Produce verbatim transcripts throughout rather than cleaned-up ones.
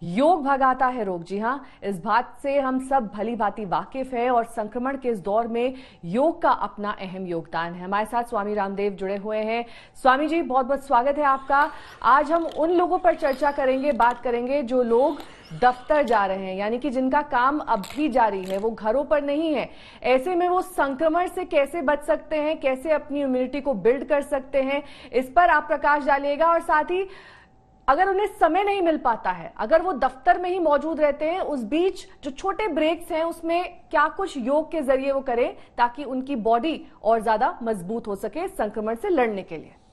योग भगाता है रोग। जी हाँ, इस बात से हम सब भली भांति वाकिफ है और संक्रमण के इस दौर में योग का अपना अहम योगदान है। हमारे साथ स्वामी रामदेव जुड़े हुए हैं। स्वामी जी, बहुत बहुत स्वागत है आपका। आज हम उन लोगों पर चर्चा करेंगे, बात करेंगे जो लोग दफ्तर जा रहे हैं, यानी कि जिनका काम अब भी जारी है, वो घरों पर नहीं है। ऐसे में वो संक्रमण से कैसे बच सकते हैं, कैसे अपनी इम्यूनिटी को बिल्ड कर सकते हैं, इस पर आप प्रकाश डालिएगा। और साथ ही अगर उन्हें समय नहीं मिल पाता है, अगर वो दफ्तर में ही मौजूद रहते हैं, उस बीच जो छोटे ब्रेक्स हैं उसमें क्या कुछ योग के जरिए वो करें ताकि उनकी बॉडी और ज्यादा मजबूत हो सके संक्रमण से लड़ने के लिए।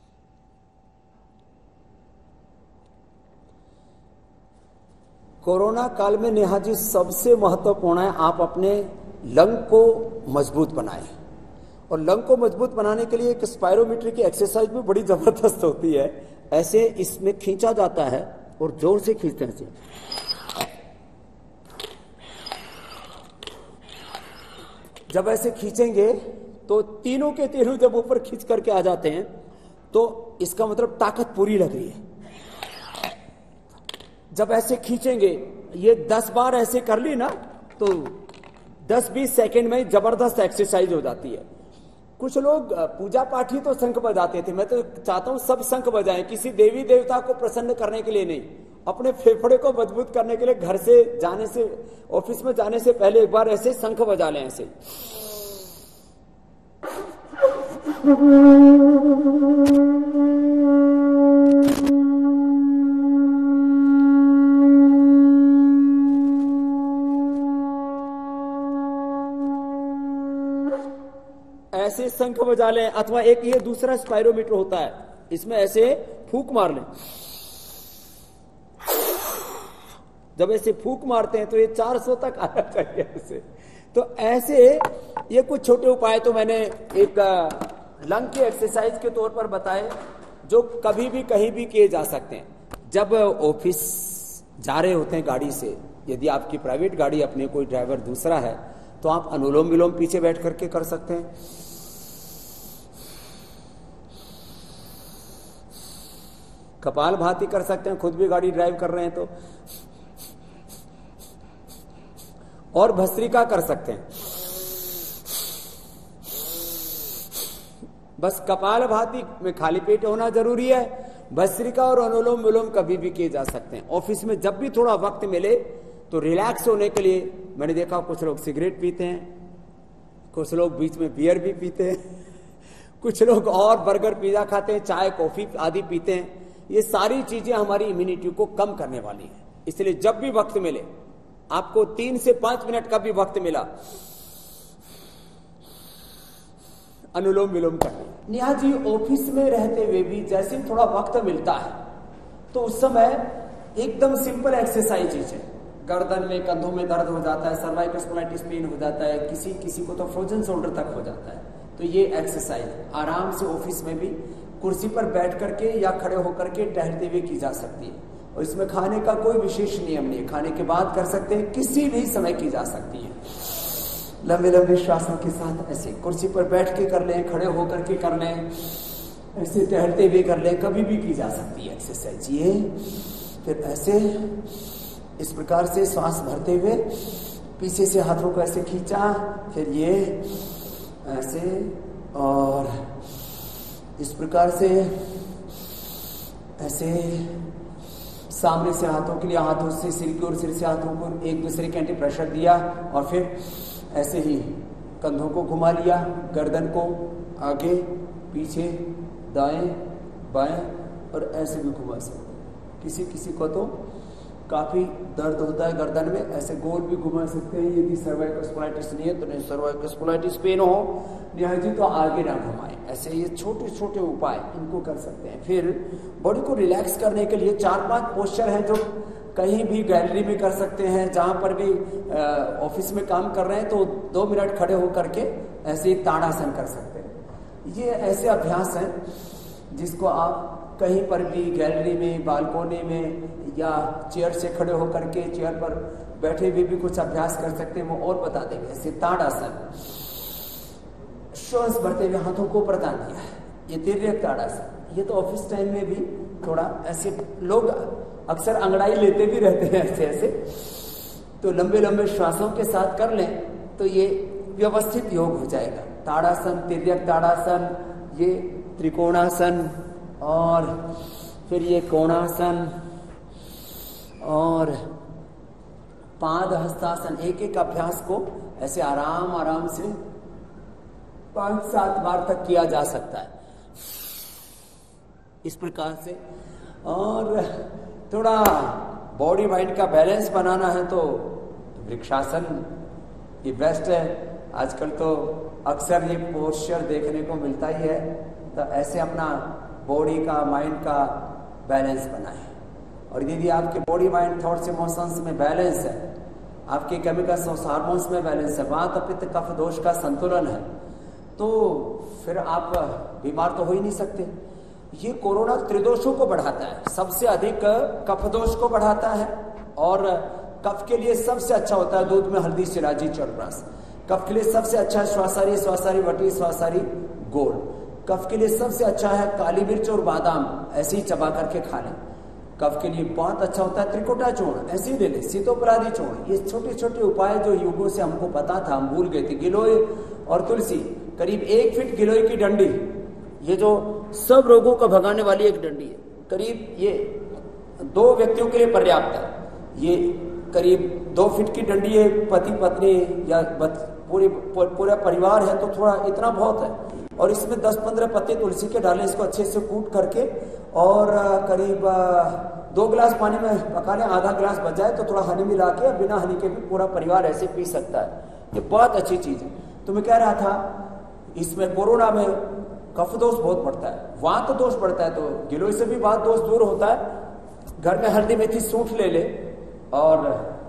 कोरोना काल में नेहा जी सबसे महत्वपूर्ण है आप अपने लंग को मजबूत बनाएं। और लंग को मजबूत बनाने के लिए एक स्पायरोमीटर की एक्सरसाइज भी बड़ी जबरदस्त होती है। ऐसे इसमें खींचा जाता है और जोर से खींचते हैं। जब ऐसे खींचेंगे तो तीनों के तीनों जब ऊपर खींच करके आ जाते हैं तो इसका मतलब ताकत पूरी लग रही है। जब ऐसे खींचेंगे, ये दस बार ऐसे कर ली ना तो दस बीस सेकंड में जबरदस्त एक्सरसाइज हो जाती है। कुछ लोग पूजा पाठ ही तो शंख बजाते थे, मैं तो चाहता हूं सब शंख बजाएं, किसी देवी देवता को प्रसन्न करने के लिए नहीं, अपने फेफड़े को मजबूत करने के लिए घर से जाने से, ऑफिस में जाने से पहले एक बार ऐसे शंख बजा लें। ऐसे ऐसे शंख बजा लें। अथवा एक ये दूसरा स्पायरोमीटर होता है, इसमें ऐसे फूंक मार लें। जब ऐसे फूंक मारते हैं तो ये चार सौ तक आना चाहिए ऐसे। तो ऐसे ये कुछ छोटे उपाय तो मैंने एक लंग की एक्सरसाइज के तौर पर बताए जो कभी भी कहीं भी किए जा सकते हैं। जब ऑफिस जा रहे होते हैं गाड़ी से, यदि आपकी प्राइवेट गाड़ी, अपने कोई ड्राइवर दूसरा है, तो आप अनुलोम विलोम पीछे बैठ करके कर सकते हैं। कपाल भाती कर सकते हैं, खुद भी गाड़ी ड्राइव कर रहे हैं तो। और भस्त्रिका कर सकते हैं। बस कपाल भाती में खाली पेट होना जरूरी है। भस्त्रिका और अनुलोम विलोम कभी भी किए जा सकते हैं। ऑफिस में जब भी थोड़ा वक्त मिले तो रिलैक्स होने के लिए, मैंने देखा कुछ लोग सिगरेट पीते हैं, कुछ लोग बीच में बियर भी पीते हैं, कुछ लोग और बर्गर पिज्जा खाते हैं, चाय कॉफी आदि पीते हैं। ये सारी चीजें हमारी इम्यूनिटी को कम करने वाली है। इसलिए जब भी वक्त मिले, आपको तीन से पांच मिनट का भी वक्त मिला, अनुलोम विलोम करना। नेहा जी, ऑफिस में रहते हुए भी जैसे थोड़ा वक्त मिलता है तो उस समय एकदम सिंपल एक्सरसाइज है। गर्दन में, कंधों में दर्द हो जाता है, सर्वाइकल स्पॉन्डिलाइटिस पेन हो जाता है, किसी किसी को तो फ्रोजन शोल्डर तक हो जाता है, तो ये एक्सरसाइज आराम से ऑफिस में भी कुर्सी पर बैठ करके या खड़े होकर के टहलते हुए की जा सकती है। और इसमें खाने का कोई विशेष नियम नहीं है, खाने के बाद कर सकते हैं, किसी भी समय की जा सकती है। लंबे लंबे श्वासों के साथ ऐसे कुर्सी पर बैठ के कर लें, खड़े होकर के कर लें, ऐसे टहलते हुए कर लें, कभी भी की जा सकती है एक्सरसाइज। ये फिर ऐसे इस प्रकार से श्वास भरते हुए पीछे से हाथों को ऐसे खींचा, फिर ये ऐसे और इस प्रकार से ऐसे सामने से हाथों के लिए हाथों से सिर की ओर, सिर से हाथों को एक दूसरे के एंटी प्रेशर दिया और फिर ऐसे ही कंधों को घुमा लिया, गर्दन को आगे पीछे दाएं बाएं और ऐसे भी घुमा सकते हैं। किसी किसी को तो काफी दर्द होता है गर्दन में, ऐसे गोल भी घुमा सकते हैं। यदि सर्वाइकल स्पॉन्डिलाइटिस नहीं है तो नहीं, सर्वाइकल स्पॉन्डिलाइटिस पेन हो नेहा जी तो आगे ना घुमाएं। ऐसे ये छोटे छोटे उपाय इनको कर सकते हैं। फिर बॉडी को रिलैक्स करने के लिए चार पांच पोस्चर हैं जो कहीं भी गैलरी में कर सकते हैं, जहां पर भी ऑफिस में काम कर रहे हैं तो दो मिनट खड़े होकर के ऐसे ही ताड़ासन कर सकते हैं। ये ऐसे अभ्यास हैं जिसको आप कहीं पर भी गैलरी में, बालकोनी में या चेयर से खड़े होकर के चेयर पर बैठे हुए भी कुछ अभ्यास कर सकते हैं, वो और बता देंगे। ऐसे ताड़ासन, श्वास भरते हुए हाथों को ऊपर तान दिया है, ये तिर्यक ताड़ासन। ये तो ऑफिस टाइम में भी थोड़ा ऐसे लोग अक्सर अंगड़ाई लेते भी रहते हैं ऐसे ऐसे, तो लंबे लंबे श्वासों के साथ कर लें तो ये व्यवस्थित योग हो जाएगा। ताड़ासन, तिर्यक ताड़ासन, ये त्रिकोणासन, और फिर ये कोणासन और पाद हस्तासन। एक एक अभ्यास को ऐसे आराम आराम से पांच सात बार तक किया जा सकता है इस प्रकार से। और थोड़ा बॉडी माइंड का बैलेंस बनाना है तो वृक्षासन ये बेस्ट है। आजकल तो अक्सर ये पोस्चर देखने को मिलता ही है, तो ऐसे अपना बॉडी का माइंड का बैलेंस बनाएं। और यदि आपके बॉडी माइंड थॉट्स इमोशंस में बैलेंस है, आपके केमिकल्स और हार्मोन्स में बैलेंस है, वात पित्त कफ दोष का संतुलन है, तो फिर आप बीमार तो हो ही नहीं सकते। ये कोरोना त्रिदोषों को बढ़ाता है, सबसे अधिक कफ दोष को बढ़ाता है, और कफ के लिए सबसे अच्छा होता है दूध में हल्दी शिराजी च्यवनप्राश। कफ के लिए सबसे अच्छा है श्वासारी श्वासारी वटी श्वासारी गोल। कफ के लिए सबसे अच्छा है काली मिर्च और बादाम, ऐसे ही चबा करके खा लें। कफ के लिए बहुत अच्छा होता है त्रिकुटा चूर्ण, ऐसे ही ले लें, सीतोपराधी चूर्ण। ये छोटे छोटे उपाय जो युगों से हमको पता था, हम भूल गए थे। गिलोय और तुलसी, करीब एक फीट गिलोय की डंडी, ये जो सब रोगों को भगाने वाली एक डंडी है, करीब ये दो व्यक्तियों के लिए पर्याप्त है। ये करीब दो फीट की डंडी है, पति पत्नी या पूरी पूरा परिवार है तो थोड़ा इतना बहुत है। और इसमें दस पंद्रह पत्ते तुलसी के डालें, इसको अच्छे से कूट करके और करीब दो गिलास पानी में पका लें, आधा गिलास बच जाए तो थोड़ा हनी मिला के, बिना हनी के भी पूरा परिवार ऐसे पी सकता है। ये बहुत अच्छी चीज है। तो मैं कह रहा था इसमें कोरोना में कफ दोष बहुत बढ़ता है, वात दोष बढ़ता है, तो गिलोय से भी वात दोष दूर होता है। घर में हल्दी मेथी सूंठ ले ले, और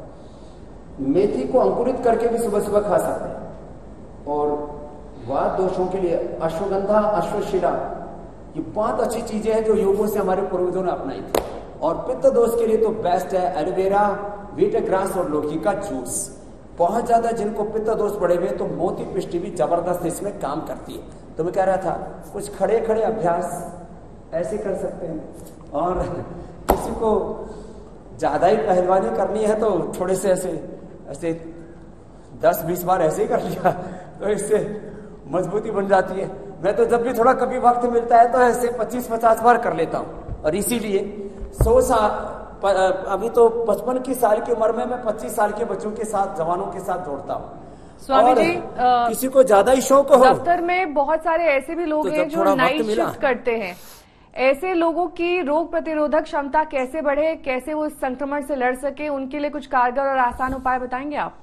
मेथी को अंकुरित करके भी सुबह सुबह खा सकते हैं। और वात दोषों के लिए अश्वगंधा, अश्वशिला, ये बहुत अच्छी चीजें हैं जो योगों से हमारे पूर्वजों ने अपनाई थी। और पित्त दोष के लिए तो बेस्ट है एलोवेरा, व्हीट ग्रास और लौकी का जूस। बहुत ज्यादा जिनको पित्त दोष बढ़े हुए तो मोती पिष्टी भी जबरदस्त इसमें काम करती है। तो मैं कह रहा था कुछ खड़े खड़े अभ्यास ऐसे कर सकते हैं। और किसी को ज्यादा ही पहलवानी करनी है तो थोड़े से ऐसे ऐसे दस बीस बार ऐसे ही कर लिया तो इससे मजबूती बन जाती है। मैं तो जब भी थोड़ा कभी वक्त मिलता है तो ऐसे पच्चीस पचास बार कर लेता हूँ। और इसीलिए सौ साल अभी तो पचपन की साल की उम्र में मैं पच्चीस साल के बच्चों के साथ, जवानों के साथ जोड़ता हूँ। स्वामी जी, आ, किसी को ज्यादा ही शौक हो, दफ्तर में बहुत सारे ऐसे भी लोग तो हैं जो नाइट शिफ्ट करते हैं, ऐसे लोगों की रोग प्रतिरोधक क्षमता कैसे बढ़े, कैसे वो इस संक्रमण से लड़ सके, उनके लिए कुछ कारगर और आसान उपाय बताएंगे आप?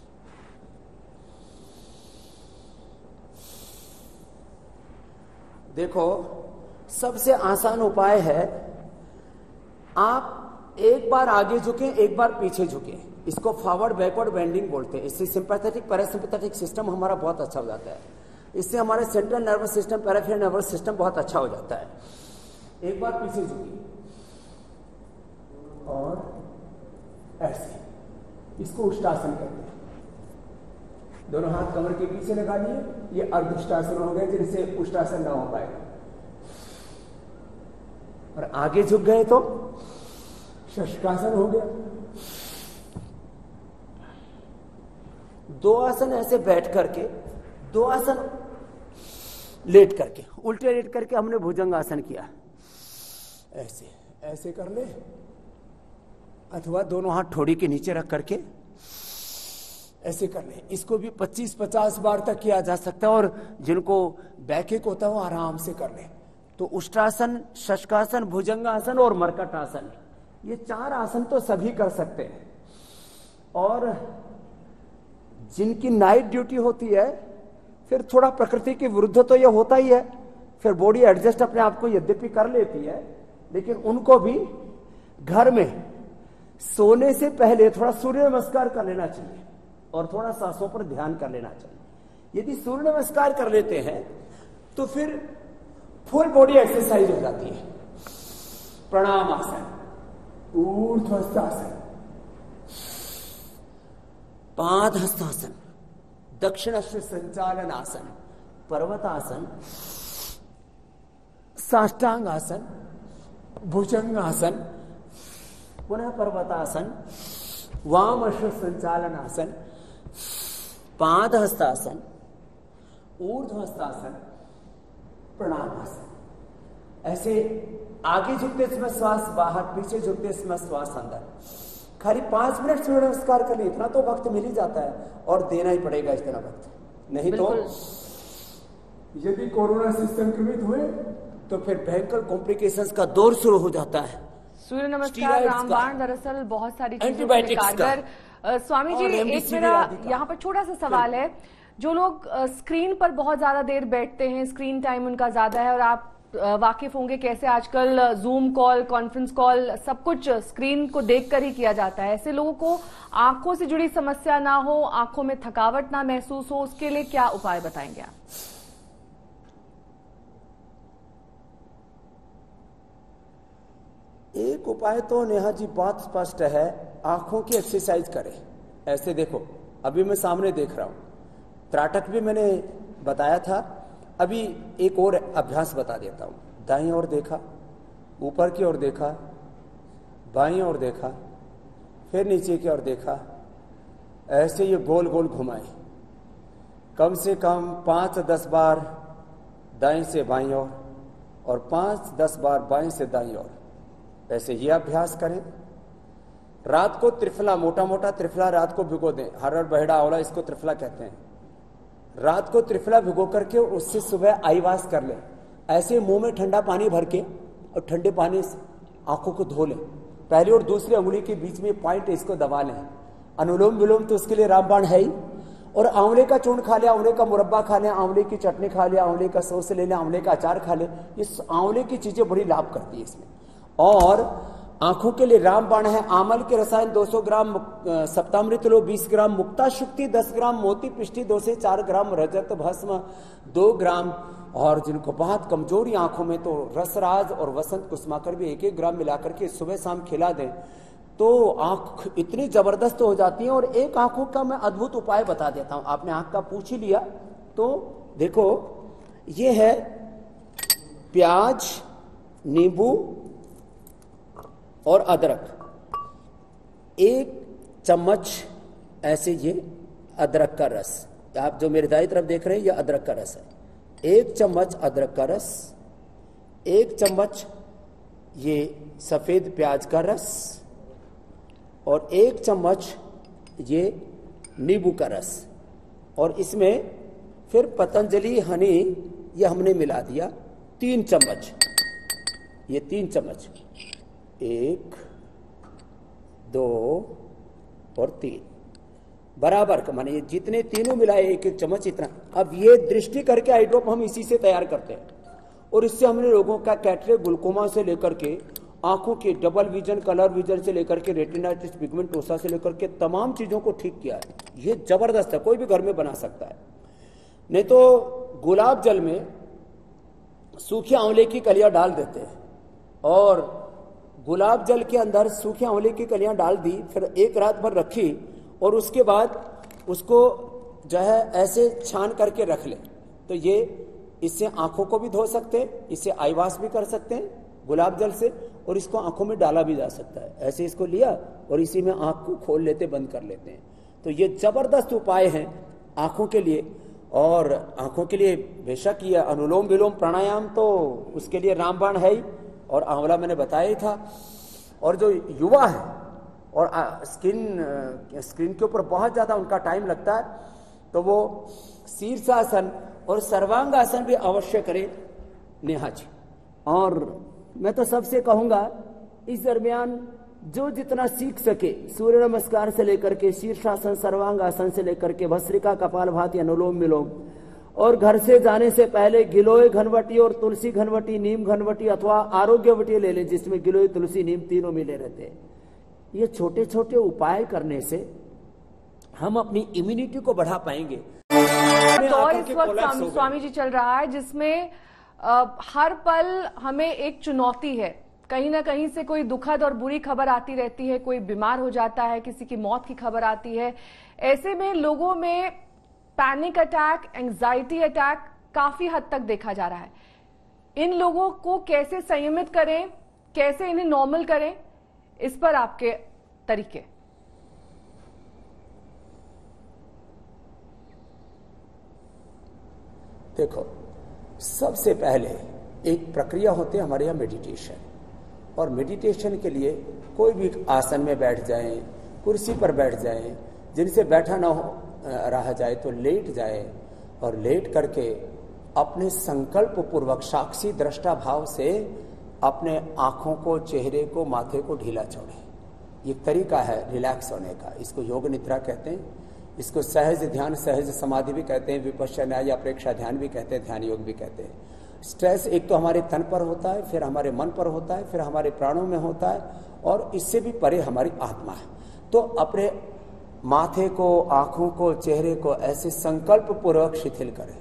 देखो, सबसे आसान उपाय है आप एक बार आगे झुके, एक बार पीछे झुके। इसको फॉरवर्ड बैकवर्ड बेंडिंग बोलते हैं। इससे सिंपैथेटिक पैरासिम्पैथेटिक सिस्टम हमारा बहुत अच्छा हो जाता है। इससे हमारे central nervous system, peripheral nervous system बहुत अच्छा हो जाता है। एक बार पीछे झुकी और ऐसे, इसको उष्टासन कहते हैं। दोनों हाथ कमर के पीछे लगा लिए, ये अर्धउष्टासन हो गए जिनसे उष्टासन ना हो पाएगा। और आगे झुक गए तो शशकासन हो गया। दो आसन ऐसे बैठ करके, दो आसन लेट करके, उल्टे लेट करके हमने भुजंग आसन किया। ऐसे ऐसे कर ले, अथवा दोनों हाथ ठोड़ी के नीचे रख करके ऐसे कर ले। इसको भी पच्चीस पचास बार तक किया जा सकता है। और जिनको बैकएक होता है वो आराम से कर ले। तो उष्ट्रासन, शशकासन, भुजंगासन और मरकटासन, ये चार आसन तो सभी कर सकते हैं। और जिनकी नाइट ड्यूटी होती है, फिर थोड़ा प्रकृति के विरुद्ध तो ये होता ही है, फिर बॉडी एडजस्ट अपने आप को यद्यपि कर लेती है, लेकिन उनको भी घर में सोने से पहले थोड़ा सूर्य नमस्कार कर लेना चाहिए और थोड़ा सांसों पर ध्यान कर लेना चाहिए। यदि सूर्य नमस्कार कर लेते हैं तो फिर फुल बॉडी एक्सरसाइज हो जाती है। प्रणाम आसन, ऊर्ध्वस्थासन, पाद हस्तासन, दक्षिणाश्व संचालन आसन, पर्वतासन, साष्टांग आसन, भुजंग आसन, पुनः पर्वतासन, वाम अश्व संचालन आसन, पाद हस्तासन, ऊर्ध्व हस्तासन, प्रणामासन। ऐसे आगे झुकते समय श्वास बाहर, पीछे झुकते समय श्वास अंदर। खाली पांच मिनट सूर्य नमस्कार कर लिए, इतना तो वक्त मिल ही जाता है, और देना ही पड़ेगा इतना वक्त, नहीं तो यदि कोरोना से संक्रमित हुए तो फिर भयंकर कॉम्प्लिकेशंस का दौर शुरू हो जाता है। सूर्य नमस्कार रामबाण दरअसल बहुत सारी चीजों के लिए कारगर। स्वामी जी, एक मेरा यहाँ पर छोटा सा सवाल है, जो लोग स्क्रीन पर बहुत ज्यादा देर बैठते हैं, स्क्रीन टाइम उनका ज्यादा है, और आप वाकिफ होंगे कैसे आजकल जूम कॉल, कॉन्फ्रेंस कॉल, सब कुछ स्क्रीन को देखकर ही किया जाता है। ऐसे लोगों को आंखों से जुड़ी समस्या ना हो, आंखों में थकावट ना महसूस हो, उसके लिए क्या उपाय बताएंगे आप? एक उपाय तो नेहा जी बात स्पष्ट है, आंखों की एक्सरसाइज करें। ऐसे देखो, अभी मैं सामने देख रहा हूं, त्राटक भी मैंने बताया था, अभी एक और अभ्यास बता देता हूं। दाईं ओर देखा, ऊपर की ओर देखा, बाईं ओर देखा, फिर नीचे की ओर देखा, ऐसे ये गोल गोल घुमाए, कम से कम पांच दस बार दाईं से बाईं ओर, और पांच दस बार बाईं से दाईं ओर, ऐसे ही अभ्यास करें। रात को त्रिफला, मोटा मोटा त्रिफला रात को भिगो दें, हरहर बहेड़ा आंवला इसको त्रिफला कहते हैं। रात को त्रिफला भिगो करके उससे सुबह आईवास कर ले, ऐसे मुंह में ठंडा पानी भर के और ठंडे पानी से आंखों को धो लें। पहली और दूसरी अंगुली के बीच में पॉइंट इसको दबा लें। अनुलोम विलोम तो उसके लिए रामबाण है ही, और आंवले का चूर्ण खा लिया, आंवले का मुरब्बा खा लिया, आंवले की चटनी खा लिया, आंवले का सॉस ले लिया, आंवले का अचार खा ले, इस आंवले की चीजें बड़ी लाभ करती है इसमें। और आंखों के लिए रामबाण है आमल के रसायन दो सौ ग्राम, सप्तामृत लो बीस ग्राम, मुक्ता शुक्ति दस ग्राम, मोती पिष्टी दो से चार ग्राम, रजत भस्म दो ग्राम, और जिनको बहुत कमजोरी आंखों में तो रसराज और वसंत कुसुमाकर भी एक एक ग्राम मिलाकर के सुबह शाम खिला दें तो आंख इतनी जबरदस्त हो जाती है। और एक आंखों का मैं अद्भुत उपाय बता देता हूं, आपने आंख का पूछ ही लिया तो देखो, ये है प्याज, नींबू और अदरक, एक चम्मच ऐसे ये अदरक का रस, आप जो मेरे दाईं तरफ देख रहे हैं ये अदरक का रस है, एक चम्मच अदरक का रस, एक चम्मच ये सफेद प्याज का रस, और एक चम्मच ये नींबू का रस, और इसमें फिर पतंजलि हनी ये हमने मिला दिया तीन चम्मच, ये तीन चम्मच, एक दो और तीन बराबर का, माने ये जितने तीनों मिलाए एक एक चम्मच इतना। अब ये दृष्टि करके आई ड्रॉप हम इसी से तैयार करते हैं, और इससे हमने लोगों का कैटरेक्ट ग्लूकोमा से लेकर के आंखों के डबल विजन, कलर विजन से लेकर के रेटिनाइटिस पिगमेंटोसा से लेकर के तमाम चीजों को ठीक किया है। ये जबरदस्त है, कोई भी घर में बना सकता है। नहीं तो गुलाब जल में सूखे आंवले की कलियां डाल देते हैं, और गुलाब जल के अंदर सूखे आंवले की कलियां डाल दी, फिर एक रात भर रखी, और उसके बाद उसको जो है ऐसे छान करके रख ले, तो ये इससे आंखों को भी धो सकते हैं, इससे आईवास भी कर सकते हैं गुलाब जल से, और इसको आंखों में डाला भी जा सकता है। ऐसे इसको लिया और इसी में आंख को खोल लेते, बंद कर लेते हैं। तो ये जबरदस्त उपाय है आंखों के लिए। और आंखों के लिए बेशक ये अनुलोम विलोम प्राणायाम तो उसके लिए रामबाण है ही, और आंवला मैंने बताया ही था। और जो युवा है और स्क्रीन स्क्रीन के ऊपर बहुत ज्यादा उनका टाइम लगता है, तो वो शीर्षासन और सर्वांगासन भी अवश्य करें नेहा जी। और मैं तो सबसे कहूंगा इस दरमियान जो जितना सीख सके, सूर्य नमस्कार से लेकर के शीर्षासन, सर्वांगासन से लेकर के भस्त्रिका, कपालभाति, अनुलोम विलोम, और घर से जाने से पहले गिलोय घनवटी और तुलसी घनवटी, नीम घनवटी अथवा आरोग्यवटी ले लें, जिसमें गिलोय, तुलसी, नीम तीनों मिले रहते हैं। ये छोटे छोटे उपाय करने से हम अपनी इम्यूनिटी को बढ़ा पाएंगे। दौर इस वक्त स्वामी जी चल रहा है जिसमें आ, हर पल हमें एक चुनौती है, कहीं ना कहीं से कोई दुखद और बुरी खबर आती रहती है, कोई बीमार हो जाता है, किसी की मौत की खबर आती है। ऐसे में लोगों में पैनिक अटैक, एंजाइटी अटैक काफी हद तक देखा जा रहा है। इन लोगों को कैसे संयमित करें, कैसे इन्हें नॉर्मल करें, इस पर आपके तरीके? देखो, सबसे पहले एक प्रक्रिया होती है हमारे यहाँ मेडिटेशन, और मेडिटेशन के लिए कोई भी आसन में बैठ जाएं, कुर्सी पर बैठ जाएं, जिनसे बैठा ना हो रहा जाए तो लेट जाए, और लेट करके अपने संकल्प पूर्वक साक्षी दृष्टा भाव से अपने आंखों को, चेहरे को, माथे को ढीला छोड़े। ये तरीका है रिलैक्स होने का। इसको योग निद्रा कहते हैं, इसको सहज ध्यान, सहज समाधि भी कहते हैं, विपश्यना या प्रेक्षा ध्यान भी कहते हैं, ध्यान योग भी कहते हैं। स्ट्रेस एक तो हमारे तन पर होता है, फिर हमारे मन पर होता है, फिर हमारे प्राणों में होता है, और इससे भी परे हमारी आत्मा है। तो अपने माथे को, आंखों को, चेहरे को ऐसे संकल्प पूर्वक शिथिल करें,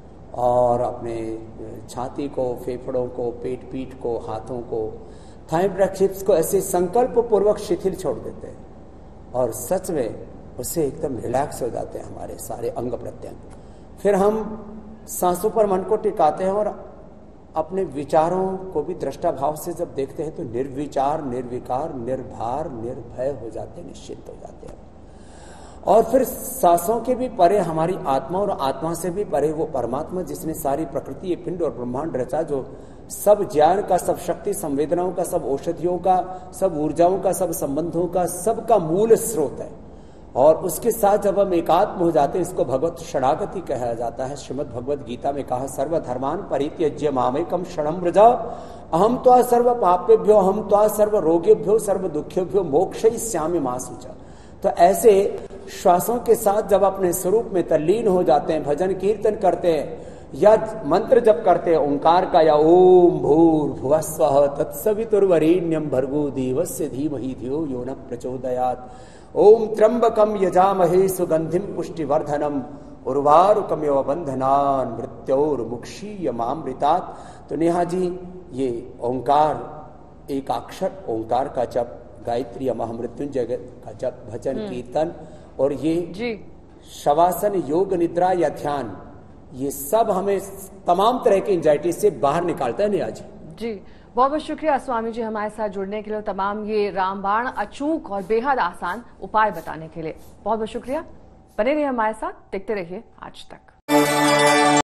और अपने छाती को, फेफड़ों को, पेट पीठ को, हाथों को, थाई ब्रैक्शिप्स को ऐसे संकल्प पूर्वक शिथिल छोड़ देते हैं, और सच में उससे एकदम रिलैक्स हो जाते हैं हमारे सारे अंग प्रत्यंग। फिर हम सांसों पर मन को टिकाते हैं, और अपने विचारों को भी दृष्टा भाव से जब देखते हैं तो निर्विचार, निर्विकार, निर्भार, निर्भय हो जाते हैं, निश्चिंत हो जाते हैं। और फिर सांसों के भी परे हमारी आत्मा, और आत्मा से भी परे वो परमात्मा जिसने सारी प्रकृति, पिंड और ब्रह्मांड रचा, जो सब ज्ञान का, सब शक्ति, संवेदनाओं का, सब औषधियों का, सब ऊर्जाओं का, सब संबंधों का, सबका मूल स्रोत है। और उसके साथ जब हम एकात्म हो जाते हैं, इसको भगवत शरणागति कहा जाता है। श्रीमद् भगवद गीता में कहा, सर्वधर्मान परित्यज्य मामेकम शरणं व्रज, अहम त्वा सर्व पापेभ्यो, अहम त्वा सर्व रोगेभ्यो, सर्व दुखेभ्यो मोक्षयिष्यामि मा शुचा। तो ऐसे श्वासों के साथ जब अपने स्वरूप में तल्लीन हो जाते हैं, भजन कीर्तन करते हैं या मंत्र जप करते हैं ओंकार का, या ओम भूर्भुवस्वः तत्सवितुर्वरेण्यं भर्गो देवस्य धीमहि धियो यो न प्रचोदयात्, ओम त्र्यंबकम यजामहे सुगंधिम पुष्टिवर्धनम उर्वारुकमेव बंधनान् मृत्योर्मुक्षीयमामृतात्। तो नेहा जी, ये ओंकार, एक अक्षर ओंकार का जप, गायत्री महामृत्युंजय का जप, भजन कीर्तन, और ये जी शवासन, योग निद्रा या ध्यान, ये सब हमें तमाम तरह की एंजाइटी से बाहर निकालता है। नेहा जी जी, बहुत बहुत शुक्रिया स्वामी जी हमारे साथ जुड़ने के लिए, तमाम ये रामबाण अचूक और बेहद आसान उपाय बताने के लिए बहुत बहुत शुक्रिया। बने रहिए हमारे साथ, देखते रहिए आज तक।